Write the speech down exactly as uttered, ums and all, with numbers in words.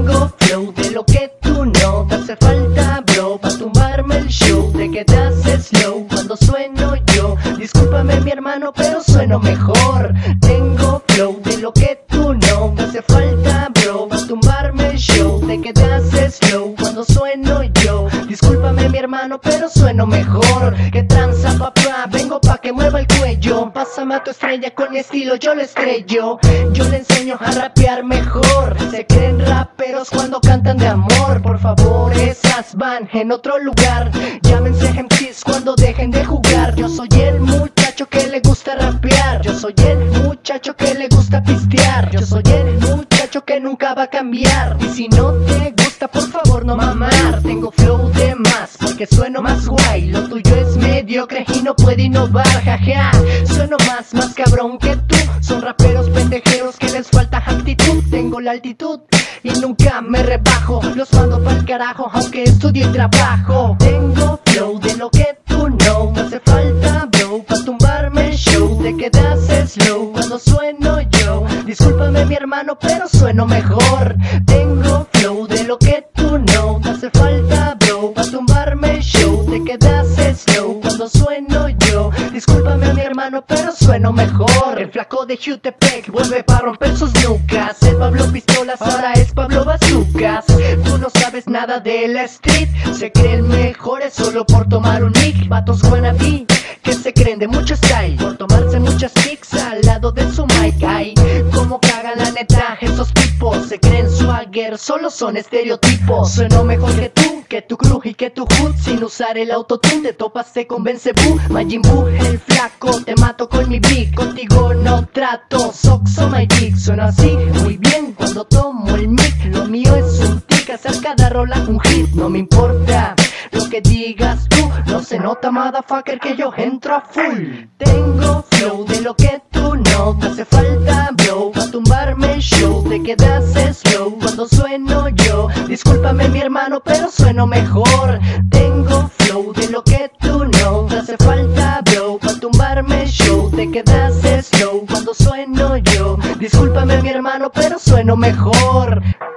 Tengo flow de lo que tú no te hace falta, bro, pa' tumbarme el show. Te quedas slow cuando sueno yo. Discúlpame mi hermano, pero sueno mejor. Tengo flow de lo que tú no te hace falta, bro, pa' tumbarme el show. Te quedas slow cuando sueno yo. Discúlpame mi hermano, pero sueno mejor. Que tranza papá, vengo pa' que mueva el cuello. Pásame a tu estrella con mi estilo, yo le estrello. Yo le enseño a rapear mejor. Se creen raperos cuando cantan de amor. Por favor, esas van en otro lugar. Llámense M Cs cuando dejen de jugar. Yo soy el muchacho que le gusta rapear. Yo soy el muchacho que le gusta pistear. Yo soy el muchacho que nunca va a cambiar. Y si no te gusta, por favor no mamar. Tengo flow de más porque sueno más guay. Lo tuyo es mediocre y no puede innovar, jaja. Sueno más, más cabrón que tú. Son raperos pendejeros que les falta actitud. Tengo la altitud y nunca me rebajo. Los mando pa'l carajo aunque estudio y trabajo. Tengo flow de lo que tú no me hace falta, bro, pa' tumbarme el show. Te quedas slow cuando sueno yo. Discúlpame mi hermano, pero sueno mejor. Tengo flow de lo que tú no me hace falta, bro, pa' tumbarme el show. Te quedas slow cuando sueno yo. Discúlpame mi hermano, pero sueno mejor. El flaco de Jutepec vuelve pa' romper sus nucas. El Pablo Pistolas ahora es Pablo Bazucas. Tú no sabes nada de la street. Se creen mejores solo por tomar un mic. Vatos wannabe que se creen de mucho style por tomarse muchas pics al lado de su mic. Ay, como cagan la neta esos tipos. Se creen swagger, solo son estereotipos. Sueno mejor que tú, que tu crew y que tu hood. Sin usar el autotune te topaste con Belzebú. Majin Buu, el flaco, te mato con mi beat. Contigo no trato, Soxo my dick. Suena así muy bien cuando tomo el mic. Lo mío es un tic, hacer cada rola un hit. No me importa lo que digas tú, no se nota motherfucker que yo entro a full. Tengo flow de lo que tú no te hace falta, bro, pa' tumbarme el show. Te quedas slow cuando sueno yo. Discúlpame mi hermano, pero sueno mejor. Tengo flow de lo que tú no te hace falta, bro, pa' tumbarme el show. Te quedas slow cuando sueno yo. Discúlpame mi hermano, pero sueno mejor.